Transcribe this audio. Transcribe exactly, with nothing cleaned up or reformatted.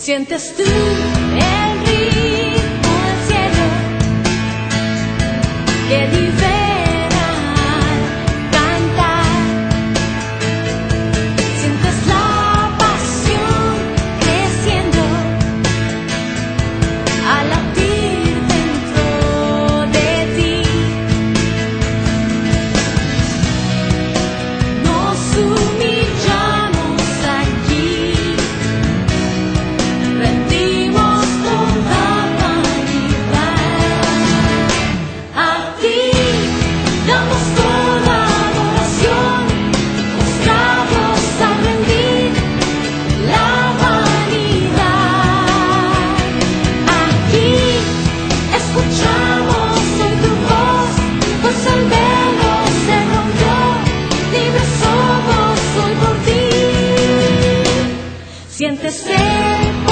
Sientes tú el ritmo del cielo que libera al cantar. Sientes la pasión creciendo al latir dentro de ti. Nos humillamos aquí. Rendimos toda vanidad a ti, damos toda adoración, mostrados a rendir la vanidad. Aquí escuchamos hoy tu voz, pues el velo se rompió, libres somos hoy por ti. Sientes el